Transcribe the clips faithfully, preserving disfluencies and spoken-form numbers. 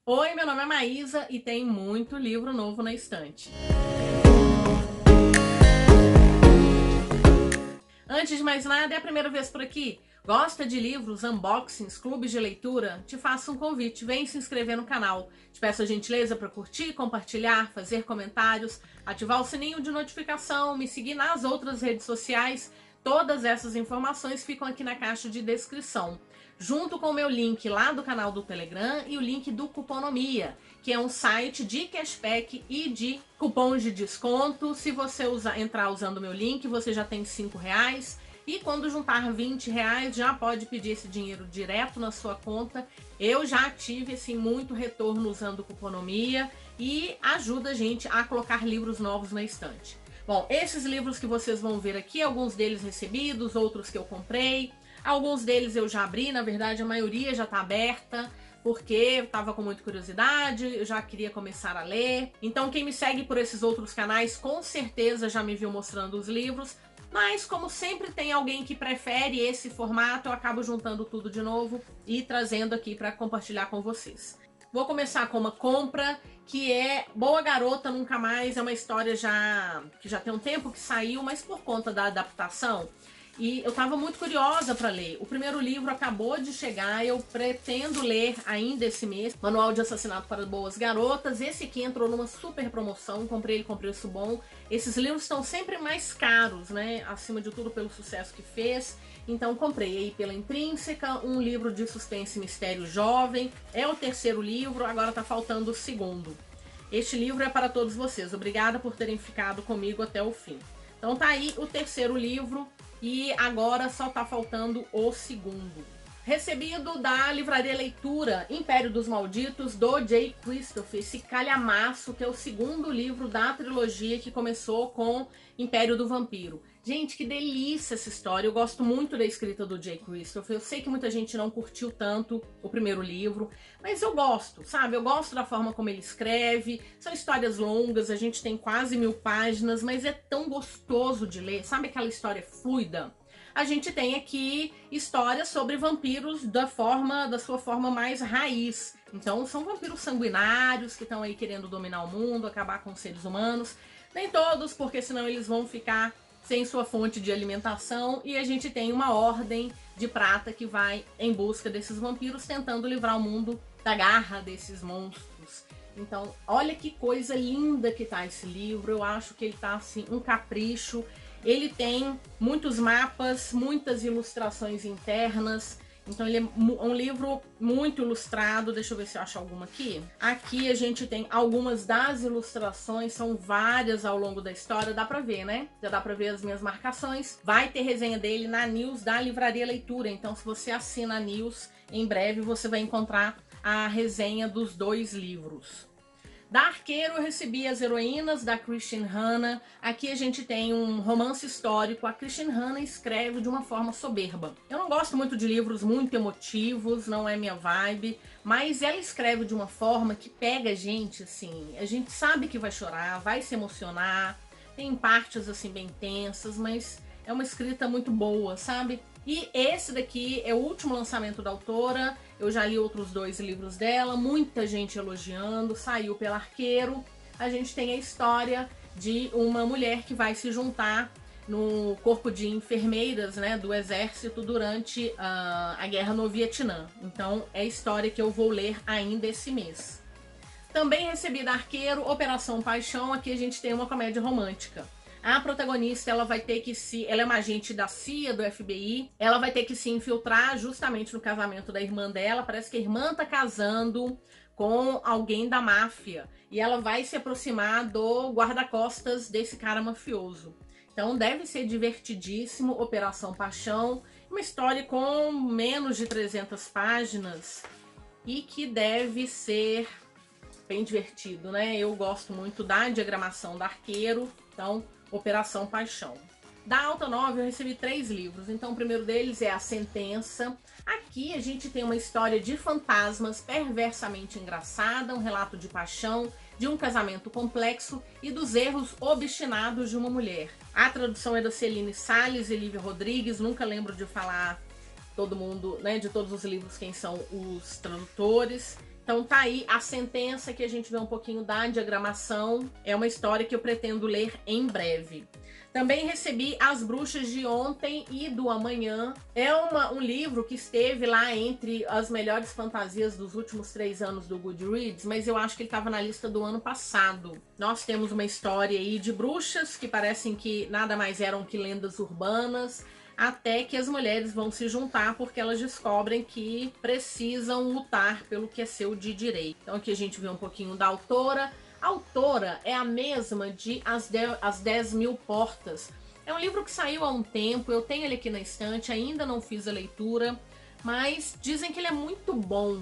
Oi, meu nome é Maísa e tem muito livro novo na estante. Antes de mais nada, é a primeira vez por aqui? Gosta de livros, unboxings, clubes de leitura? Te faço um convite, vem se inscrever no canal. Te peço a gentileza para curtir, compartilhar, fazer comentários, ativar o sininho de notificação, me seguir nas outras redes sociais. Todas essas informações ficam aqui na caixa de descrição, junto com o meu link lá do canal do Telegram e o link do Cuponomia, que é um site de cashback e de cupons de desconto. Se você usar, entrar usando o meu link, você já tem cinco reais. E quando juntar vinte reais, já pode pedir esse dinheiro direto na sua conta. Eu já tive assim, muito retorno usando o Cuponomia e ajuda a gente a colocar livros novos na estante. Bom, esses livros que vocês vão ver aqui, alguns deles recebidos, outros que eu comprei. Alguns deles eu já abri, na verdade a maioria já está aberta, porque eu estava com muita curiosidade, eu já queria começar a ler. Então quem me segue por esses outros canais com certeza já me viu mostrando os livros, mas como sempre tem alguém que prefere esse formato, eu acabo juntando tudo de novo e trazendo aqui para compartilhar com vocês. Vou começar com uma compra que é Boa Garota Nunca Mais. É uma história já que já tem um tempo que saiu, mas por conta da adaptação, e eu estava muito curiosa para ler. O primeiro livro acabou de chegar, eu pretendo ler ainda esse mês, Manual de Assassinato para Boas Garotas. Esse aqui entrou numa super promoção, comprei ele com preço bom. Esses livros estão sempre mais caros, né? Acima de tudo pelo sucesso que fez. Então comprei aí pela Intrínseca, um livro de suspense e mistério jovem. É o terceiro livro, agora tá faltando o segundo. Este livro é para todos vocês. Obrigada por terem ficado comigo até o fim. Então tá aí o terceiro livro. E agora só tá faltando o segundo. Recebido da Livraria Leitura, Império dos Malditos, do Jay Kristoff, esse calhamaço que é o segundo livro da trilogia que começou com Império do Vampiro. Gente, que delícia essa história, eu gosto muito da escrita do Jay Kristoff. Eu sei que muita gente não curtiu tanto o primeiro livro, mas eu gosto, sabe? Eu gosto da forma como ele escreve, são histórias longas, a gente tem quase mil páginas, mas é tão gostoso de ler, sabe aquela história fluida? A gente tem aqui histórias sobre vampiros da forma, da sua forma mais raiz. Então são vampiros sanguinários que estão aí querendo dominar o mundo, acabar com os seres humanos. Nem todos, porque senão eles vão ficar sem sua fonte de alimentação. E a gente tem uma ordem de prata que vai em busca desses vampiros, tentando livrar o mundo da garra desses monstros. Então, olha que coisa linda que tá esse livro. Eu acho que ele tá assim, um capricho. Ele tem muitos mapas, muitas ilustrações internas. Então ele é um livro muito ilustrado. Deixa eu ver se eu acho alguma aqui. Aqui a gente tem algumas das ilustrações, são várias ao longo da história. Dá pra ver, né? Já dá pra ver as minhas marcações. Vai ter resenha dele na news da Livraria Leitura. Então se você assina a news, em breve você vai encontrar a resenha dos dois livros. Da Arqueiro eu recebi As Heroínas, da Christine Hanna. Aqui a gente tem um romance histórico. A Christine Hanna escreve de uma forma soberba. Eu não gosto muito de livros muito emotivos, não é minha vibe, mas ela escreve de uma forma que pega a gente, assim. A gente sabe que vai chorar, vai se emocionar, tem partes assim bem tensas, mas é uma escrita muito boa, sabe? E esse daqui é o último lançamento da autora. Eu já li outros dois livros dela, muita gente elogiando, saiu pela Arqueiro. A gente tem a história de uma mulher que vai se juntar no corpo de enfermeiras, né, do exército durante uh, a guerra no Vietnã. Então é a história que eu vou ler ainda esse mês. Também recebi da Arqueiro Operação Paixão. Aqui a gente tem uma comédia romântica. A protagonista, ela vai ter que se... Ela é uma agente da C I A, do F B I. Ela vai ter que se infiltrar justamente no casamento da irmã dela. Parece que a irmã tá casando com alguém da máfia. E ela vai se aproximar do guarda-costas desse cara mafioso. Então deve ser divertidíssimo. Operação Paixão. Uma história com menos de trezentas páginas. E que deve ser bem divertido, né? Eu gosto muito da diagramação da Arqueiro. Então... Operação Paixão. Da Alta Nova eu recebi três livros. Então o primeiro deles é A Sentença. Aqui a gente tem uma história de fantasmas perversamente engraçada, um relato de paixão, de um casamento complexo e dos erros obstinados de uma mulher. A tradução é da Celine Salles e Lívia Rodrigues. Nunca lembro de falar todo mundo, né, de todos os livros quem são os tradutores. Então tá aí a sentença, que a gente vê um pouquinho da diagramação. É uma história que eu pretendo ler em breve. Também recebi As Bruxas de Ontem e do Amanhã. É uma, um livro que esteve lá entre as melhores fantasias dos últimos três anos do Goodreads, mas eu acho que ele estava na lista do ano passado. Nós temos uma história aí de bruxas que parecem que nada mais eram que lendas urbanas, até que as mulheres vão se juntar porque elas descobrem que precisam lutar pelo que é seu de direito. Então aqui a gente vê um pouquinho da autora. A autora é a mesma de As, de As dez Mil Portas. É um livro que saiu há um tempo, eu tenho ele aqui na estante, ainda não fiz a leitura, mas dizem que ele é muito bom.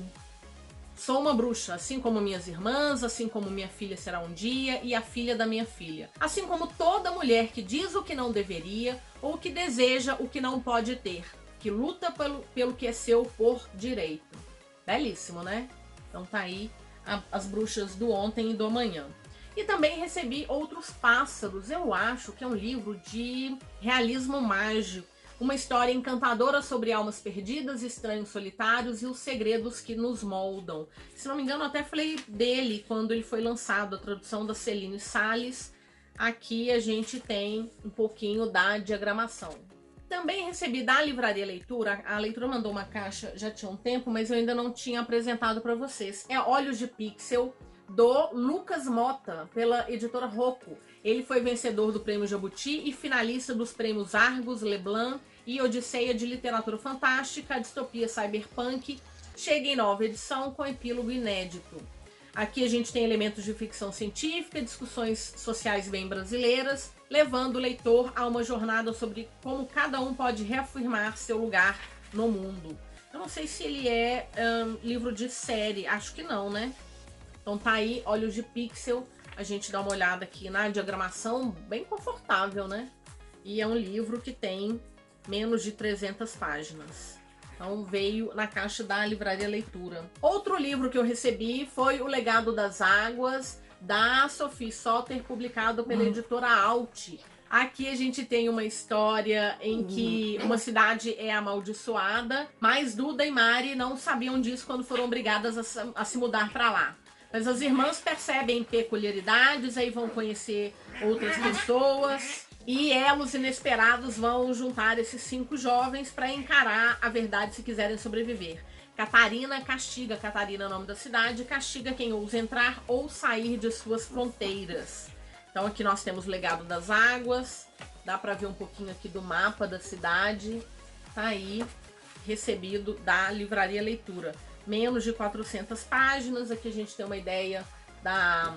Sou uma bruxa, assim como minhas irmãs, assim como minha filha será um dia e a filha da minha filha. Assim como toda mulher que diz o que não deveria ou que deseja o que não pode ter, que luta pelo, pelo que é seu por direito. Belíssimo, né? Então tá aí As Bruxas do Ontem e do Amanhã. E também recebi Outros Pássaros. Eu acho que é um livro de realismo mágico. Uma história encantadora sobre almas perdidas, estranhos solitários e os segredos que nos moldam. Se não me engano, eu até falei dele quando ele foi lançado, a tradução da Celine Salles. Aqui a gente tem um pouquinho da diagramação. Também recebi da Livraria Leitura, a Leitura mandou uma caixa já tinha um tempo, mas eu ainda não tinha apresentado para vocês. É Olhos de Pixel, do Lucas Mota, pela editora Rocco. Ele foi vencedor do Prêmio Jabuti e finalista dos prêmios Argos, Leblanc e Odisseia de Literatura Fantástica, a distopia cyberpunk. Chega em nova edição com epílogo inédito. Aqui a gente tem elementos de ficção científica, discussões sociais bem brasileiras, levando o leitor a uma jornada sobre como cada um pode reafirmar seu lugar no mundo. Eu não sei se ele é um, livro de série, acho que não, né? Então tá aí, Olhos de Pixel, a gente dá uma olhada aqui na diagramação, bem confortável, né? E é um livro que tem menos de trezentas páginas. Então veio na caixa da Livraria Leitura. Outro livro que eu recebi foi O Legado das Águas, da Sophie Soter, publicado pela editora Alt. Aqui a gente tem uma história em que uma cidade é amaldiçoada, mas Duda e Mari não sabiam disso quando foram obrigadas a, a se mudar para lá. Mas as irmãs percebem peculiaridades, aí vão conhecer outras pessoas e elos inesperados vão juntar esses cinco jovens para encarar a verdade se quiserem sobreviver. Catarina castiga, Catarina é o nome da cidade, castiga quem ousa entrar ou sair de suas fronteiras. Então aqui nós temos o Legado das Águas, dá para ver um pouquinho aqui do mapa da cidade, tá aí, recebido da Livraria Leitura. Menos de quatrocentas páginas, aqui a gente tem uma ideia da,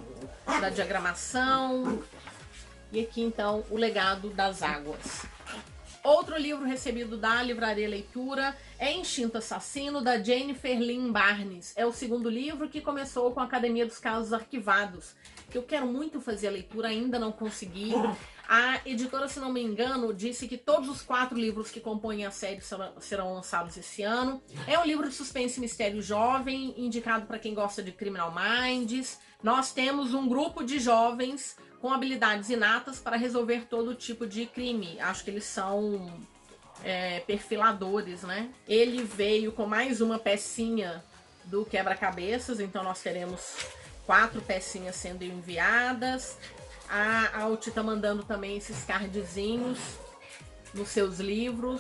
da diagramação, e aqui então o Legado das Águas. Outro livro recebido da Livraria Leitura é Instinto Assassino, da Jennifer Lynn Barnes. É o segundo livro que começou com a Academia dos Casos Arquivados, que eu quero muito fazer a leitura, ainda não consegui. A editora, se não me engano, disse que todos os quatro livros que compõem a série serão lançados esse ano. É um livro de suspense e mistério jovem, indicado para quem gosta de Criminal Minds. Nós temos um grupo de jovens com habilidades inatas para resolver todo tipo de crime. Acho que eles são é, perfiladores, né? Ele veio com mais uma pecinha do quebra-cabeças, então nós teremos quatro pecinhas sendo enviadas. A Alt tá mandando também esses cardzinhos nos seus livros.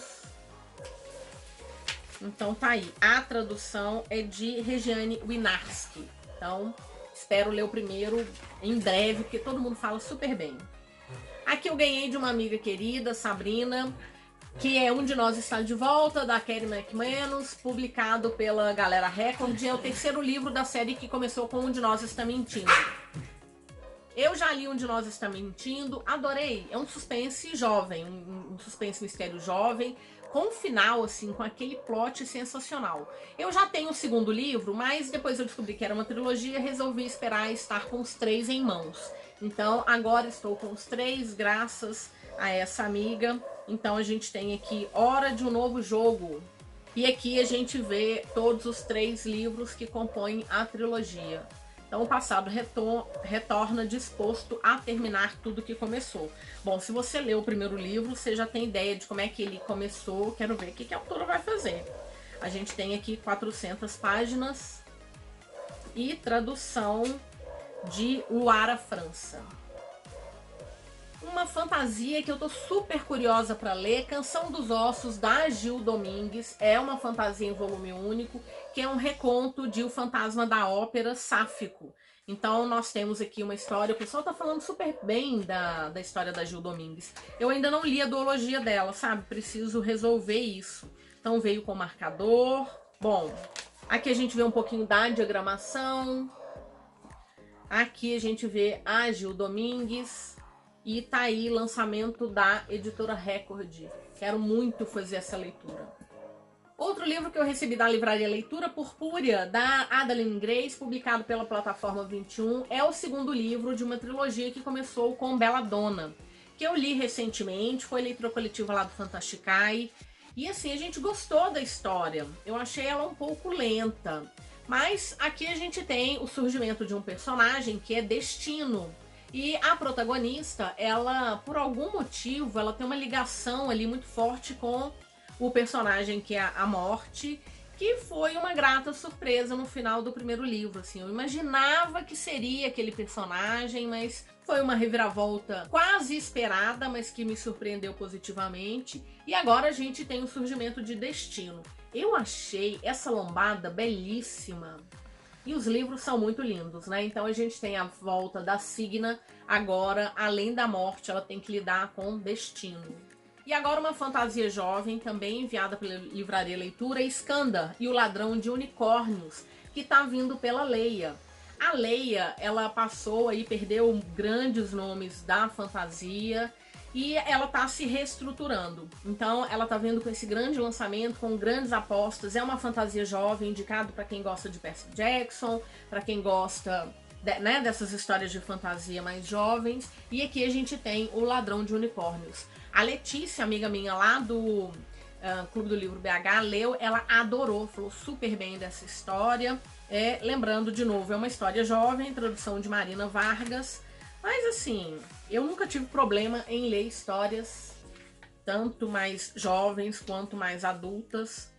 Então tá aí. A tradução é de Regiane Winarski. Então, espero ler o primeiro em breve, porque todo mundo fala super bem. Aqui eu ganhei de uma amiga querida, Sabrina, que é Um de Nós Está de Volta, da Kerry McManus, publicado pela Galera Record. É o terceiro livro da série que começou com Um de Nós Está Mentindo. Eu já li Um de Nós Está Mentindo, adorei. É um suspense jovem, um, um suspense mistério jovem, com um final, assim, com aquele plot sensacional. Eu já tenho o segundo livro, mas depois eu descobri que era uma trilogia, resolvi esperar estar com os três em mãos. Então, agora estou com os três, graças a essa amiga. Então, a gente tem aqui Hora de um Novo Jogo. E aqui a gente vê todos os três livros que compõem a trilogia. Então, o passado retor retorna disposto a terminar tudo que começou. Bom, se você leu o primeiro livro, você já tem ideia de como é que ele começou. Quero ver o que, que a autora vai fazer. A gente tem aqui quatrocentas páginas. e tradução de Luara França. Uma fantasia que eu tô super curiosa para ler, Canção dos Ossos, da Gil Domingues. É uma fantasia em volume único, que é um reconto de O Fantasma da Ópera Sáfico. Então nós temos aqui uma história, o pessoal tá falando super bem da, da história da Gil Domingues. Eu ainda não li a duologia dela, sabe? Preciso resolver isso. Então veio com marcador. Bom, aqui a gente vê um pouquinho da diagramação. Aqui a gente vê a Gil Domingues. E tá aí, lançamento da editora Record. Quero muito fazer essa leitura. Outro livro que eu recebi da Livraria Leitura Purpúrea, da Adaline Grace, publicado pela Plataforma vinte e um, é o segundo livro de uma trilogia que começou com Belladonna, que eu li recentemente, foi leitura coletiva lá do Fantasticai. E assim, a gente gostou da história. Eu achei ela um pouco lenta. Mas aqui a gente tem o surgimento de um personagem que é Destino. E a protagonista, ela, por algum motivo, ela tem uma ligação ali muito forte com o personagem que é a Morte, que foi uma grata surpresa no final do primeiro livro, assim. Eu imaginava que seria aquele personagem, mas foi uma reviravolta quase esperada, mas que me surpreendeu positivamente. E agora a gente tem o surgimento de Destino. Eu achei essa lombada belíssima. E os livros são muito lindos, né? Então a gente tem a volta da Signa. Agora, além da morte, ela tem que lidar com Destino. E agora uma fantasia jovem, também enviada pela Livraria Leitura, Skandar e o Ladrão de Unicórnios, que tá vindo pela Leia. A Leia, ela passou aí, perdeu grandes nomes da fantasia e ela tá se reestruturando. Então ela tá vindo com esse grande lançamento, com grandes apostas. É uma fantasia jovem, indicado para quem gosta de Percy Jackson, para quem gosta de, né, dessas histórias de fantasia mais jovens. E aqui a gente tem o Ladrão de Unicórnios. A Letícia, amiga minha lá do uh, Clube do Livro B H, leu, ela adorou, falou super bem dessa história. É, lembrando de novo, é uma história jovem, tradução de Marina Vargas. Mas assim, eu nunca tive problema em ler histórias tanto mais jovens quanto mais adultas.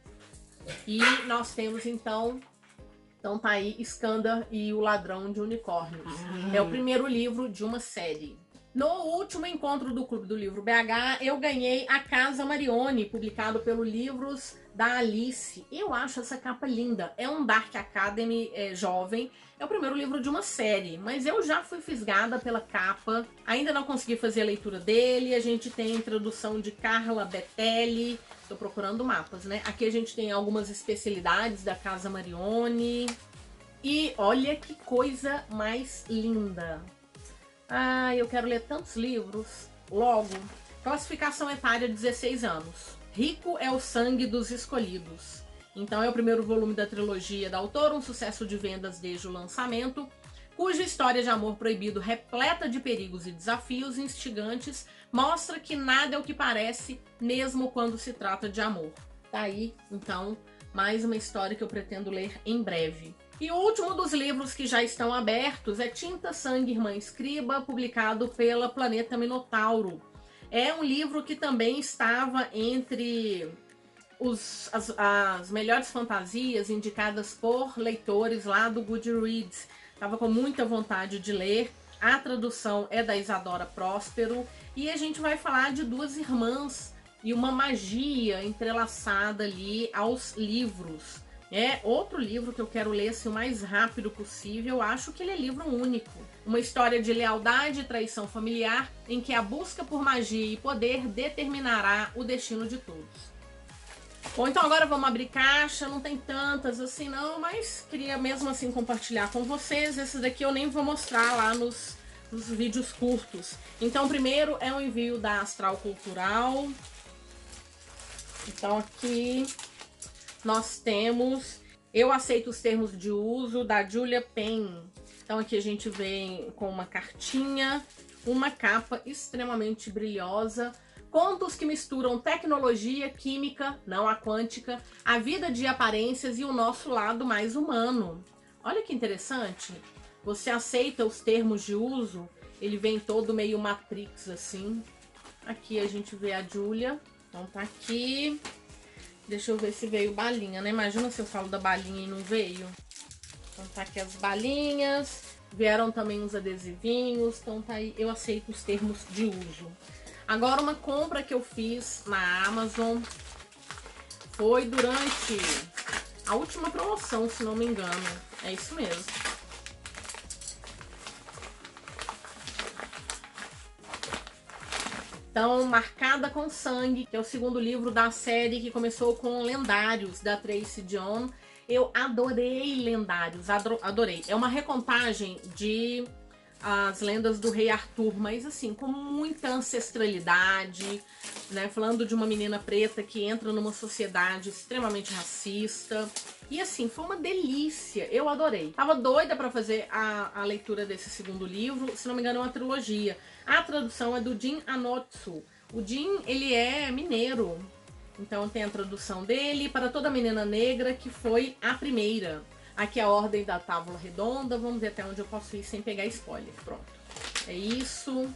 E nós temos então, então tá aí Skandar e o Ladrão de Unicórnios. Uhum. É o primeiro livro de uma série. No último encontro do Clube do Livro B H, eu ganhei A Casa Marione, publicado pelo Livros da Alice. Eu acho essa capa linda. É um Dark Academy é, jovem. É o primeiro livro de uma série, mas eu já fui fisgada pela capa. Ainda não consegui fazer a leitura dele. A gente tem a introdução de Carla Betelli. Tô procurando mapas, né? Aqui a gente tem algumas especialidades da Casa Marione. E olha que coisa mais linda. Ah, eu quero ler tantos livros. Logo, classificação etária dezesseis anos. Rico é o sangue dos escolhidos. Então é o primeiro volume da trilogia da autora, um sucesso de vendas desde o lançamento, cuja história de amor proibido, repleta de perigos e desafios instigantes, mostra que nada é o que parece, mesmo quando se trata de amor. Tá aí, então, mais uma história que eu pretendo ler em breve. E o último dos livros que já estão abertos é Tinta, Sangue, Irmã Escriba, publicado pela Planeta Minotauro. É um livro que também estava entre os, as, as melhores fantasias indicadas por leitores lá do Goodreads. Estava com muita vontade de ler. A tradução é da Isadora Próspero. E a gente vai falar de duas irmãs e uma magia entrelaçada ali aos livros. É outro livro que eu quero ler assim, o mais rápido possível. Eu acho que ele é livro único. Uma história de lealdade e traição familiar em que a busca por magia e poder determinará o destino de todos. Bom, então agora vamos abrir caixa. Não tem tantas assim não, mas queria mesmo assim compartilhar com vocês. Esse daqui eu nem vou mostrar lá nos, nos vídeos curtos. Então primeiro é um envio da Astral Cultural. Então aqui nós temos Eu Aceito os Termos de Uso, da Julia Penn. Então aqui a gente vem com uma cartinha, uma capa extremamente brilhosa, contos que misturam tecnologia, química, não a quântica, a vida de aparências e o nosso lado mais humano. Olha que interessante. Você aceita os termos de uso, ele vem todo meio Matrix assim. Aqui a gente vê a Julia, então tá aqui. Deixa eu ver se veio balinha, né? Imagina se eu falo da balinha e não veio. Então tá aqui as balinhas, vieram também uns adesivinhos, então tá aí, eu aceito os termos de uso. Agora uma compra que eu fiz na Amazon foi durante a última promoção, se não me engano, é isso mesmo. Então, Marcada com Sangue, que é o segundo livro da série que começou com Lendários, da Tracy John. Eu adorei Lendários, adorei. É uma recontagem de as lendas do rei Arthur, mas assim, com muita ancestralidade, né? Falando de uma menina preta que entra numa sociedade extremamente racista. E assim, foi uma delícia, eu adorei. Tava doida pra fazer a, a leitura desse segundo livro, se não me engano é uma trilogia. A tradução é do Jin Anotsu. O Jin, ele é mineiro, então tem a tradução dele para Toda Menina Negra, que foi a primeira. Aqui é a Ordem da Távola Redonda, vamos ver até onde eu posso ir sem pegar spoiler. Pronto, é isso.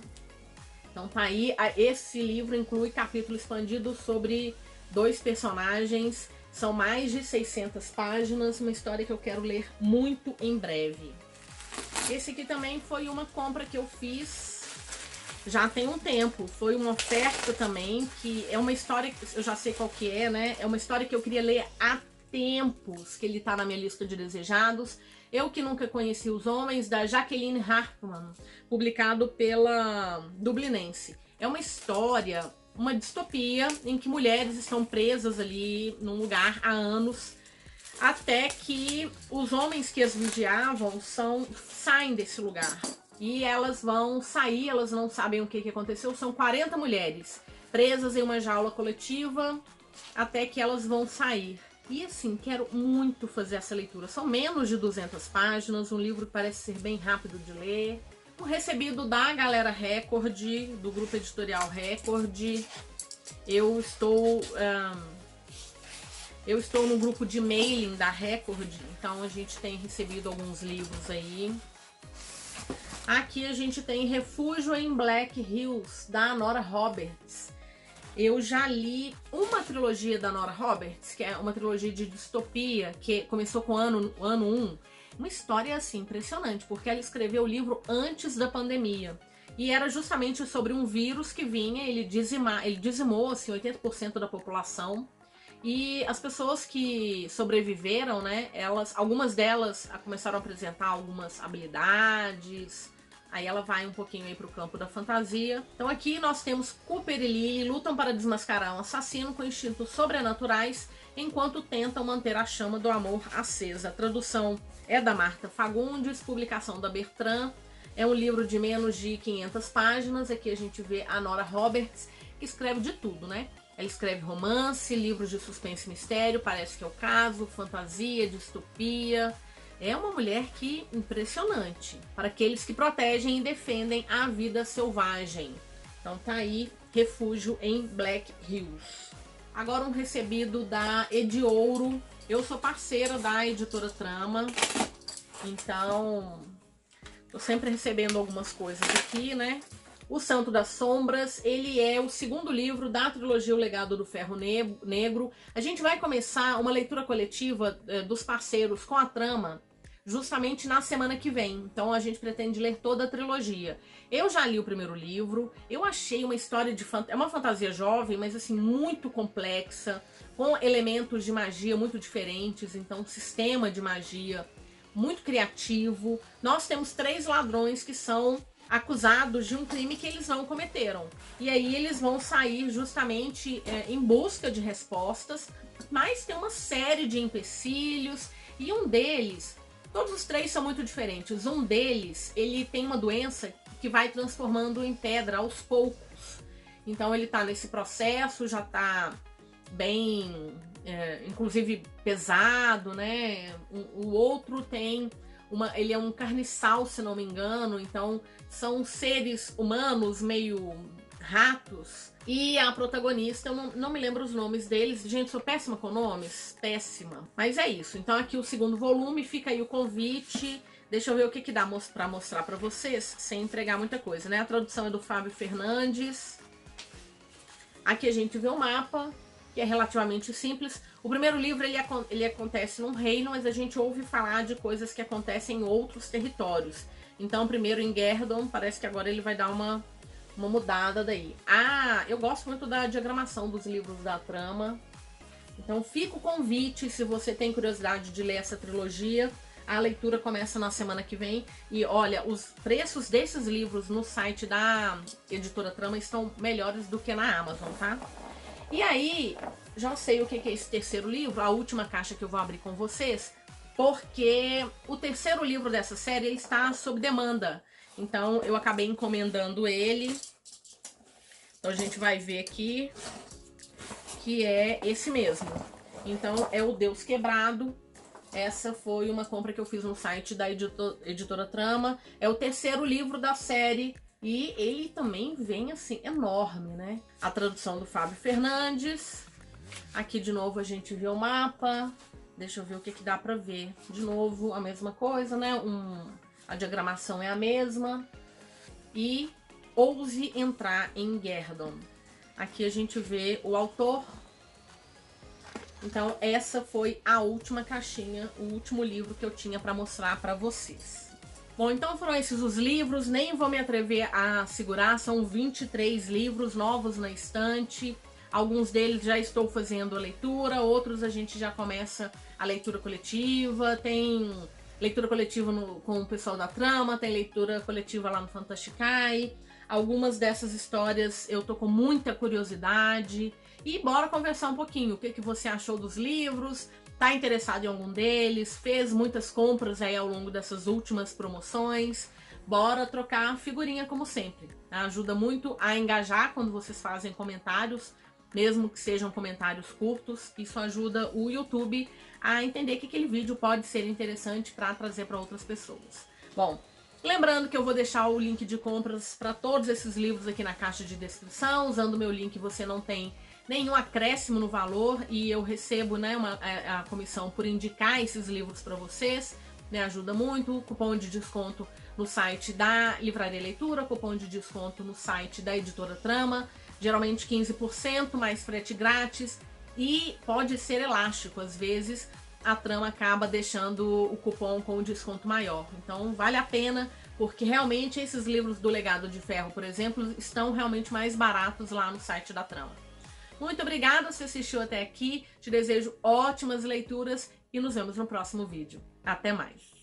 Então tá aí, esse livro inclui capítulo expandido sobre dois personagens. São mais de seiscentas páginas, uma história que eu quero ler muito em breve. Esse aqui também foi uma compra que eu fiz já tem um tempo. Foi uma oferta também, que é uma história, eu já sei qual que é, né? É uma história que eu queria ler há tempos, que ele tá na minha lista de desejados. Eu que nunca conheci os homens, da Jacqueline Hartman, publicado pela Dublinense. É uma história, uma distopia em que mulheres estão presas ali num lugar há anos, até que os homens que as vigiavam são, saem desse lugar. E elas vão sair, elas não sabem o que, que aconteceu. São quarenta mulheres presas em uma jaula coletiva, até que elas vão sair. E assim, quero muito fazer essa leitura. São menos de duzentas páginas, um livro que parece ser bem rápido de ler. Um recebido da Galera Record, do grupo editorial Record. Eu estou... Um, eu estou no grupo de mailing da Record, então a gente tem recebido alguns livros aí. Aqui a gente tem Refúgio em Black Hills, da Nora Roberts. Eu já li uma trilogia da Nora Roberts, que é uma trilogia de distopia, que começou com o ano, ano um. Uma história assim impressionante, porque ela escreveu o livro antes da pandemia. E era justamente sobre um vírus que vinha, ele, dizima, ele dizimou assim, oitenta por cento da população. E as pessoas que sobreviveram, né, elas, algumas delas começaram a apresentar algumas habilidades. Aí ela vai um pouquinho aí pro campo da fantasia. Então aqui nós temos Cooper e Lily lutam para desmascarar um assassino com instintos sobrenaturais, enquanto tentam manter a chama do amor acesa. A tradução é da Marta Fagundes, publicação da Bertrand. É um livro de menos de quinhentas páginas. Aqui a gente vê a Nora Roberts, que escreve de tudo, né? Ela escreve romance, livros de suspense e mistério, parece que é o caso, fantasia, distopia. É uma mulher que impressionante para aqueles que protegem e defendem a vida selvagem. Então tá aí, Refúgio em Black Hills. Agora um recebido da Ediouro. Eu sou parceira da editora Trama, então tô sempre recebendo algumas coisas aqui, né? O Santo das Sombras, ele é o segundo livro da trilogia O Legado do Ferro Negro. A gente vai começar uma leitura coletiva eh, dos parceiros com a Trama justamente na semana que vem. Então a gente pretende ler toda a trilogia. Eu já li o primeiro livro, eu achei uma história de... Fant... É uma fantasia jovem, mas assim, muito complexa, com elementos de magia muito diferentes, então um sistema de magia muito criativo. Nós temos três ladrões que são acusados de um crime que eles não cometeram. E aí eles vão sair justamente é, em busca de respostas, mas tem uma série de empecilhos, e um deles, todos os três são muito diferentes, um deles, ele tem uma doença que vai transformando em pedra aos poucos. Então ele tá nesse processo, já tá bem, é, inclusive pesado, né? O, o outro tem... Uma, ele é um carniçal, se não me engano, então são seres humanos meio ratos. E a protagonista, eu não, não me lembro os nomes deles. Gente, sou péssima com nomes, péssima. Mas é isso, então aqui o segundo volume, fica aí o convite. Deixa eu ver o que que dá pra mostrar pra vocês, sem entregar muita coisa, né? A tradução é do Fábio Fernandes. Aqui a gente vê o mapa. que é relativamente simples. O primeiro livro ele, ele acontece num reino, mas a gente ouve falar de coisas que acontecem em outros territórios. Então, primeiro em Gerdon, parece que agora ele vai dar uma, uma mudada daí. Ah, eu gosto muito da diagramação dos livros da trama. Então fica o convite, se você tem curiosidade de ler essa trilogia. A leitura começa na semana que vem. E olha, os preços desses livros no site da Editora Trama estão melhores do que na Amazon, tá? E aí, já sei o que é esse terceiro livro, a última caixa que eu vou abrir com vocês, porque o terceiro livro dessa série ele está sob demanda. Então eu acabei encomendando ele. Então a gente vai ver aqui que é esse mesmo. Então é o Deus Quebrado. Essa foi uma compra que eu fiz no site da editor, Editora Trama. É o terceiro livro da série e ele também vem assim, enorme, né? A tradução do Fábio Fernandes. Aqui de novo a gente vê o mapa. Deixa eu ver o que, que dá pra ver. De novo a mesma coisa, né? Um, a diagramação é a mesma. E Ouse Entrar em Gerdon. Aqui a gente vê o autor. Então essa foi a última caixinha, o último livro que eu tinha para mostrar para vocês. Bom, então foram esses os livros, nem vou me atrever a segurar, são vinte e três livros novos na estante. Alguns deles já estou fazendo a leitura, outros a gente já começa a leitura coletiva, tem leitura coletiva no, com o pessoal da Trama, tem leitura coletiva lá no Fantasticai. Algumas dessas histórias eu tô com muita curiosidade. E bora conversar um pouquinho. O que, que você achou dos livros? Tá interessado em algum deles? Fez muitas compras aí ao longo dessas últimas promoções? Bora trocar figurinha como sempre. Ajuda muito a engajar quando vocês fazem comentários, mesmo que sejam comentários curtos. Isso ajuda o YouTube a entender que aquele vídeo pode ser interessante para trazer para outras pessoas. Bom, lembrando que eu vou deixar o link de compras para todos esses livros aqui na caixa de descrição. Usando o meu link você não tem nenhum acréscimo no valor e eu recebo, né, uma, a, a comissão por indicar esses livros para vocês. Me ajuda muito. Cupom de desconto no site da Livraria Leitura, cupom de desconto no site da Editora Trama, geralmente quinze por cento, mais frete grátis e pode ser elástico, às vezes a Trama acaba deixando o cupom com um desconto maior. Então vale a pena, porque realmente esses livros do Legado de Ferro, por exemplo, estão realmente mais baratos lá no site da Trama. Muito obrigada se assistiu até aqui, te desejo ótimas leituras e nos vemos no próximo vídeo. Até mais!